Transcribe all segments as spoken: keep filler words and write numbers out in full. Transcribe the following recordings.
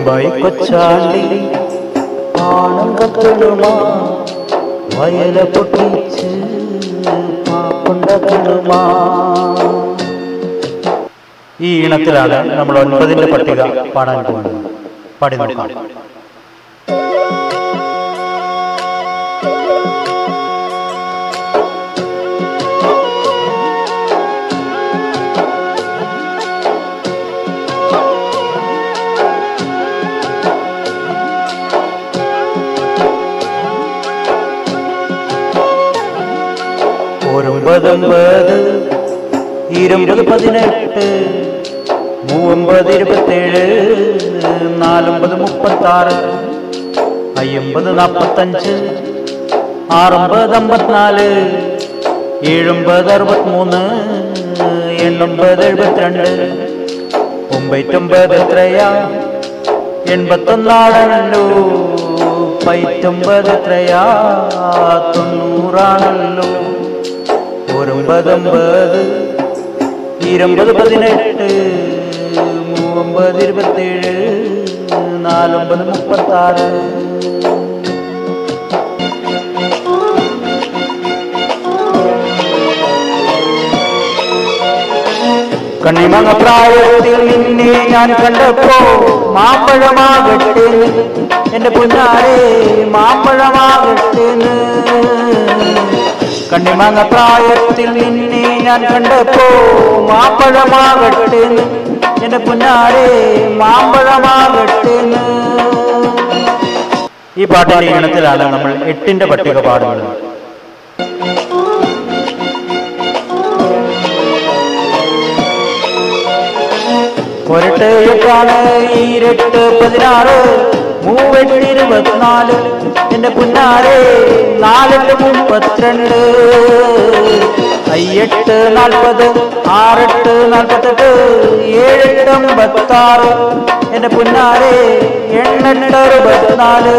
തുമ്പായി കൊച്ചാണ്ടി ആണം കത്തിടുമാ വയല പൊട്ടിച്ച് പാപ്പുണ്ടാക്കിടുമാ. ഈ ഈണത്തിലാണ് നമ്മൾ ഒൻപതിന്റെ പട്ടിക പാടാൻ പോകുന്നത്. പാടി നോക്കാം. ഒമ്പതൊമ്പത് ഇരുപത് പതിനെട്ട് മൂവമ്പത് ഇരുപത്തേഴ് നാലൊമ്പത് മുപ്പത്താറ് അയ്യമ്പത് നാൽപ്പത്തഞ്ച് ആറൊമ്പത് അമ്പത്തിനാല് ഏഴൊമ്പത് അറുപത്തിമൂന്ന് എണ്ണൊമ്പത് എഴുപത്തിരണ്ട് ഒമ്പത്തൊമ്പത് എത്രയാ എൺപത്തൊന്നാണല്ലോ പത്തൊമ്പത് എത്രയാ തൊണ്ണൂറാണല്ലോ. ഒമ്പതൊമ്പത് ഇരുപത് പതിനെട്ട് മൂവമ്പത് ഇരുപത്തേഴ് നാലൊമ്പത് മുപ്പത്താറ്. കണ്ണിമങ്ങ പ്രായത്തിൽ നിന്നെ ഞാൻ കണ്ടപ്പോ മാമ്പഴമാകട്ടെ എന്റെ പുന്നാരെ മാമ്പഴമാകട്ടെ. കണ്ണിമങ്ങ പ്രായത്തിൽ നിന്നെ ഞാൻ കണ്ടപ്പോ മാമ്പഴമാകട്ടെ എന്റെ പുന്നാരെ മാമ്പഴമാകട്ടെ. ഈ പാട്ടിന്റെ ഈണത്തിലാണ് നമ്മൾ എട്ടിന്റെ പട്ടിക പാടുന്നത്. ഒരെട്ട് എട്ടാണ് ഈരെട്ട് പതിനാറ് മൂവെട്ട് ഇരുപത്തിനാല് എന്റെ പുന്നാരെ നാലെട്ട് മുപ്പത്തിരണ്ട് അയ്യെട്ട് നാൽപ്പത് ആറെട്ട് നാൽപ്പത്തെട്ട് ഏഴെട്ട് അമ്പത്താറ് എന്റെ പുന്നാരെ എണ്ണെട്ട് അറുപത്തിനാല്.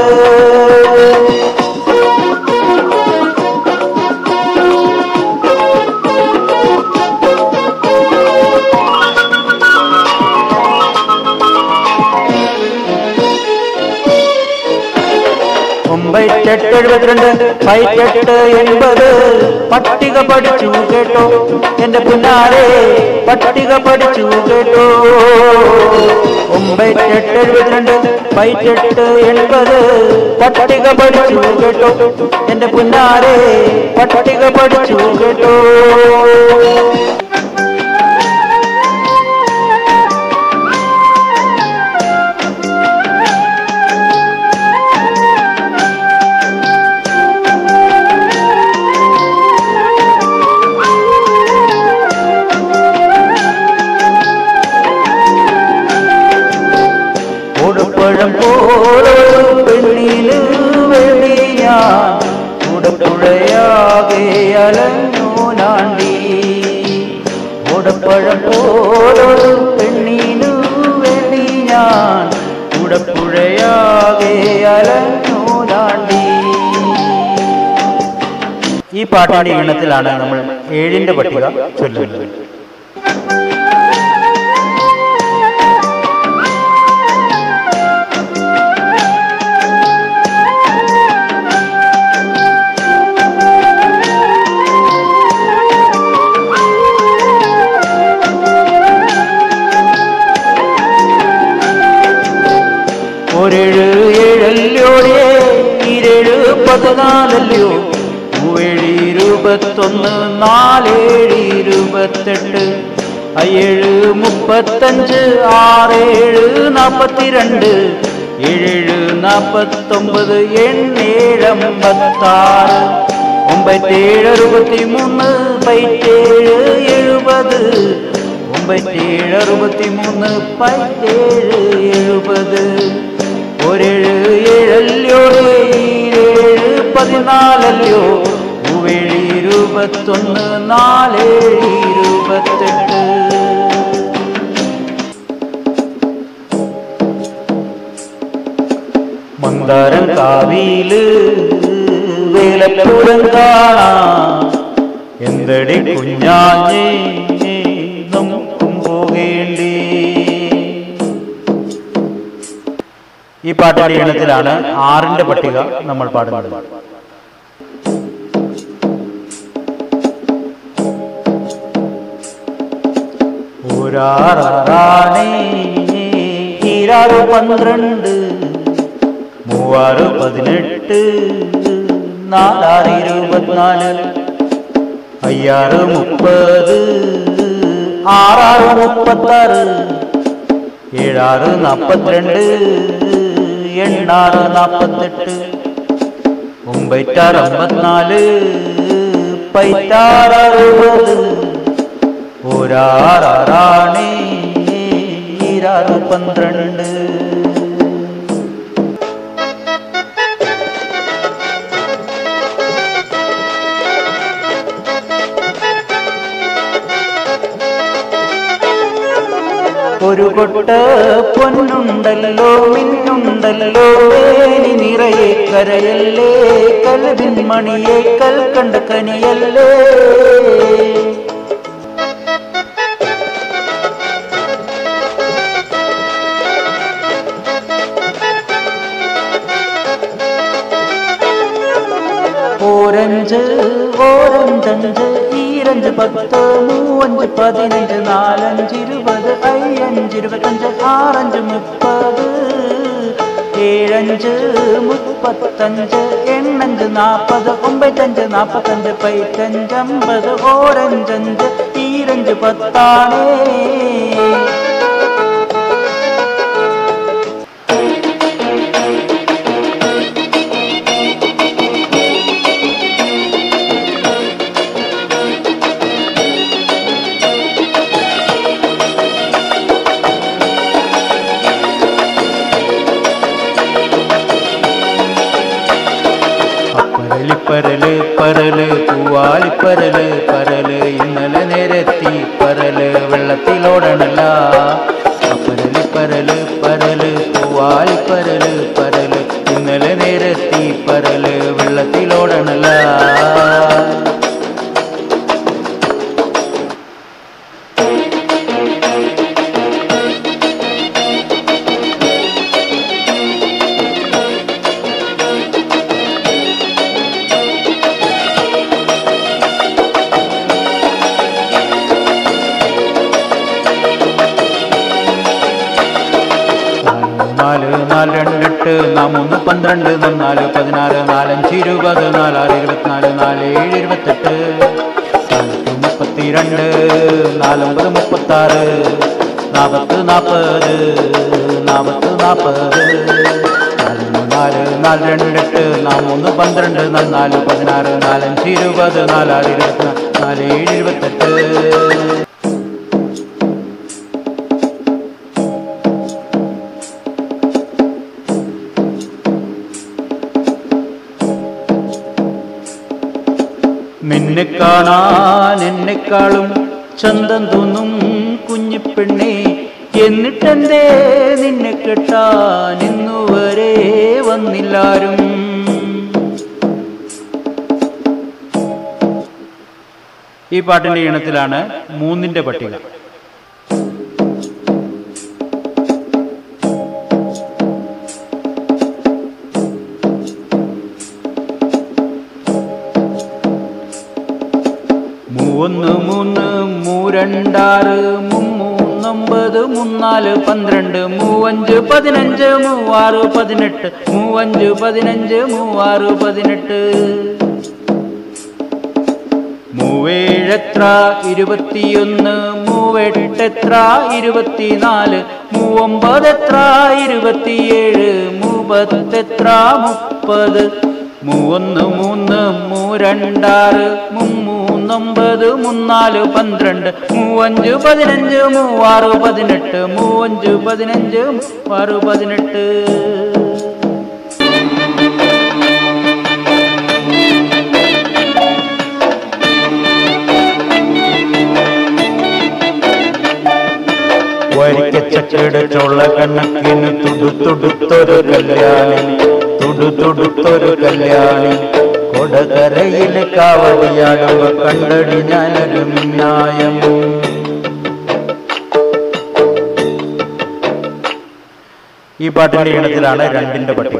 ഒമ്പത്തെട്ട് എഴുപത്തിരണ്ട് പതിനെട്ട് എൺപത് പട്ടിക പഠിച്ചു കേട്ടോ എന്റെ പുന്നാരെ പട്ടിക പഠിച്ചു കേട്ടോ. ഒമ്പത്തെട്ട് എഴുപത്തിരണ്ട് പതിനെട്ട് എൺപത് പട്ടിക പഠിച്ചു കേട്ടോ എന്റെ പുന്നാരെ പട്ടിക പഠിച്ചു കേട്ടോ. ഓടപ്പഴം പോലോ പെണ്ണിന് വേണ്ടി ഞാൻ കൂടപ്പുഴയാകെ അലഞ്ഞു നാണ്ടി. ഓടപ്പഴം പോലോ പെണ്ണിനു വേണ്ടി ഞാൻ കൂടപ്പുഴയാകെ അലഞ്ഞു നാണ്ടി. ഈ പാട്ടിന്റെ ഈണത്തിലാണ് നമ്മൾ ഏഴിന്റെ പട്ടിക ചൊല്ലുന്നത്. ഒരേഴ് ഏഴല്ലോടേ ഇരേഴ് പതിനാലല്ലോ മൂവേഴ് ഇരുപത്തൊന്ന് നാലേഴ് ഇരുപത്തെട്ട് അയ്യേഴ് മുപ്പത്തഞ്ച് ആറേഴ് നാൽപ്പത്തിരണ്ട് ഏഴേഴ് നാൽപ്പത്തൊമ്പത് എണ്ണേഴ് അമ്പത്താറ് ഒമ്പത്തേഴ് അറുപത്തി മൂന്ന് പൈറ്റേഴ് എഴുപത് ഒമ്പത്തേഴ് അറുപത്തി മൂന്ന് പൈറ്റേഴ് എഴുപത്. ഒരേഴ് ഏഴല്ലോ ഏഴ് പതിനാലല്ലോ മൂവേഴ് ഇരുപത്തൊന്ന് നാലേഴ് ഇരുപത്തെട്ട്. മന്ദാരം കാവിയില് വേലപ്പൂരം കാണാം എന്തടി കുഞ്ഞാഞ്ഞേ നമുക്കും പോകേണ്ടി. ഈ പാട്ടിന്റെ ഈണത്തിലാണ് ആറിന്റെ പട്ടിക നമ്മൾ പാടുന്നത്. ഒരാറാണേ ഈരാറ് പന്ത്രണ്ട് മൂവാറ് പതിനെട്ട് നാലാറ് ഇരുപത്തിനാല് അയ്യാറ് മുപ്പത് ആറാറ് മുപ്പത്താറ് ഏഴാറ് നാപ്പത്തിരണ്ട് എണ്ണാറ് നാപ്പത്തെട്ട് ഒമ്പറ്റാറ് അമ്പത്തിനാല് പൈറ്റാറ് അറുപത് ഒരാറാണേ ഈരാറ് പന്ത്രണ്ട്. ഒരു കൊട്ട പൊന്നുണ്ടല്ലോ മിന്നുണ്ടല്ലോ വേലി നിറയെ കരയല്ലേ കൽവിൻ മണിയെ കൽക്കണ്ട കനിയല്ലേ. ഓരഞ്ച് ഓരഞ്ചഞ്ച് ഈരഞ്ച് പത്ത് മൂവഞ്ച് പതിനഞ്ച് നാലഞ്ച് ഇരുപത് അയ്യഞ്ച് ഇരുപത്തഞ്ച് ആറഞ്ച് മുപ്പത് ഏഴഞ്ച് മുപ്പത്തഞ്ച് എണ്ണഞ്ച് നാപ്പത് ഒമ്പത്തഞ്ച് നാപ്പത്തഞ്ച് പൈറ്റഞ്ച് അമ്പത് ഓരഞ്ചഞ്ച് ഈരഞ്ച് പത്താണേ. പരല് പരല് പൂവാലിപ്പരല് പരല് ഇന്നലെ നേരത്തി പരല് വെള്ളത്തിലോടണല്ല. പരല് പരല് പരല് പൂവാലിപ്പരല് പരല് ഇന്നലെ നേരത്തി പരല് വെള്ളത്തിലോടണല്ല. നാല് നാല് രണ്ടെട്ട് നാമൂന്ന് പന്ത്രണ്ട് നാല് പതിനാറ് നാലഞ്ച് ഇരുപത് നാലാറ് ഇരുപത്തിനാല് നാല് ഏഴ് ഇരുപത്തെട്ട് നാല് മുപ്പത്തിരണ്ട് നാലൊമ്പത് മുപ്പത്താറ് നാൽപ്പത്ത് നാൽപ്പത് നാൽപ്പത്ത് നാൽപ്പത് നാല് നാല് രണ്ടെട്ട് നാമൂന്ന് പന്ത്രണ്ട് നാല് പതിനാറ് നാലഞ്ച് ഇരുപത് നാലാറ് ഇരുപത്തിനാല് നാല് ഏഴ് ഇരുപത്തെട്ട്. നിന്നെ കാണാൻ എന്നെക്കാളും ചന്തം തോന്നും കുഞ്ഞിപ്പെണ്ണേ എന്നിട്ടെന്തേ നിന്നെ കെട്ടാൻ ഇന്നുവരെ വന്നില്ലാരും. ഈ പാട്ടിന്റെ ഈണത്തിലാണ് മൂന്നിന്റെ പട്ടിക. മൂന്ന് മൂന്ന് മൂരണ്ടാറ് മൂന്നൊമ്പത് മൂന്നാല് പന്ത്രണ്ട് മൂവഞ്ച് പതിനഞ്ച് മൂവാറ് പതിനെട്ട് മൂവഞ്ച് പതിനഞ്ച് മൂവാറ് പതിനെട്ട് മൂവേഴെത്ര ഇരുപത്തിയൊന്ന് മൂവെട്ടെത്ര ഇരുപത്തിനാല് മൂവൊമ്പതെത്ര ഇരുപത്തിയേഴ് മൂപത്തെത്ര മുപ്പത് മൂന്ന് മൂന്ന് മൂരണ്ടാറ് മൂന്നൊമ്പത് മൂന്നാല് പന്ത്രണ്ട് മൂവഞ്ച് പതിനഞ്ച് മൂവാറ് പതിനെട്ട് മൂവഞ്ച് പതിനഞ്ച് മൂവാറ് പതിനെട്ട്. വരിക്കച്ചക്കയുടെ ചൊള്ള കണക്കിന് തുടുത്തുടുത്തൊരു കല്യാണി തുടുതുടുത്തൊരു കല്യാണി കൊടകരയിലെ കാവടിയാടുക കണ്ടടി ഞാനൊരു ന്യായം. ഈ പാട്ടിന്റെ ഈണത്തിലാണ് രണ്ടിന്റെ പട്ടിക.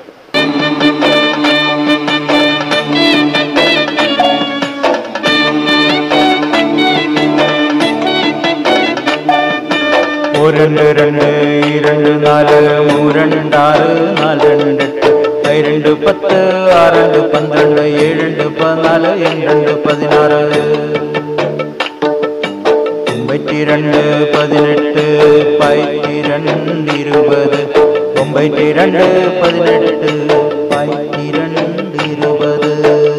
രണ്ട് രണ്ട് രണ്ട് നാല് മൂരണ്ടാറ് നാല് രണ്ട് എട്ട് രണ്ട് പത്ത് ആറ് പന്ത്രണ്ട് ഏഴ് പതിനാല് രണ്ട് പതിനാറ് ഒമ്പത്തിരണ്ട് പതിനെട്ട് പതിരണ്ട് ഇരുപത് ഒമ്പത്തിരണ്ട് പതിനെട്ട് പതിരണ്ട് ഇരുപത്.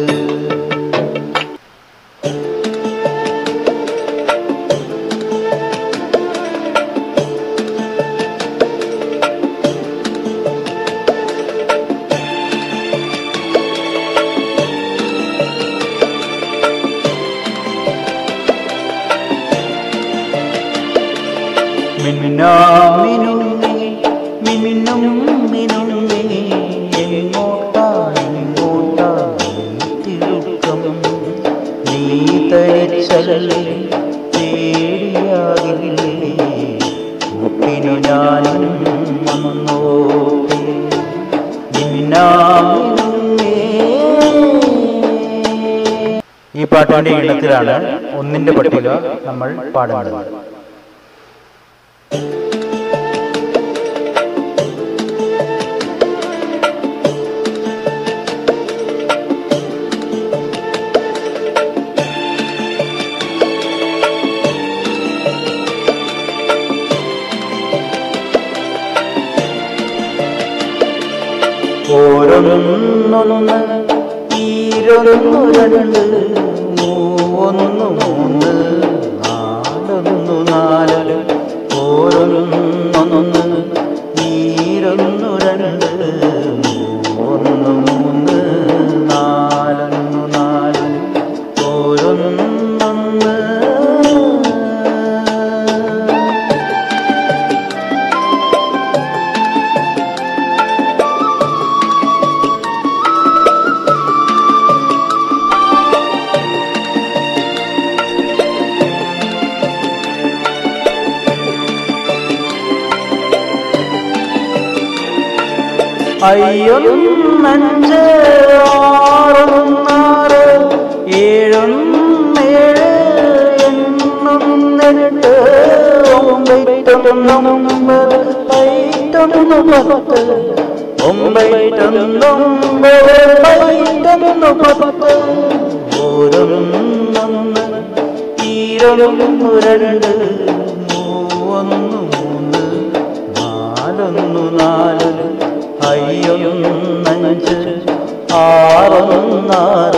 മിന്നുന്നേ മിന്നും മിന്നുന്നേ എങ്ങോട്ടാണ് ഇങ്ങോട്ടാണ് തിടുക്കം നീ തനിച്ചല്ലേ പേടിയാകില്ലേ കൂട്ടിനു ഞാനും വന്നോട്ടെ മിന്നുന്നേ. ഈ പാട്ടിന്റെ ഈണത്തിലാണ് ഒന്നിന്റെ പട്ടിക നമ്മൾ പാടുന്നത്. ഓരോന്നൊന്ന് ഈരൊന്നു രണ്ട് മൂന്ന് മൂന്ന് നാലൊന്നു നാല് ഓരോന്നൊന്ന് ഈരൊന്നു രണ്ട് മൂന്ന് മൂന്ന് നാലൊന്നു നാല് ഓരോന്നൊന്ന്. അയ്യൊന്നഞ്ച് ആറൊന്നാറ് ഏഴൊന്നേഴ് എണ്ണൊന്നെട്ട് ഒമ്പത്തൊന്നൊമ്പത് പൈറ്റൊന്ന് പത്ത് ഒമ്പത്തൊന്നൊമ്പത് പൈറ്റൊന്ന് പത്ത് ഓരോന്നൊന്ന് ഈരൊന്നു രണ്ട് മൂന്ന് മൂന്ന് നാലൊന്നു നാല് അയ്യൊന്നഞ്ച് ആറൊന്നാറ്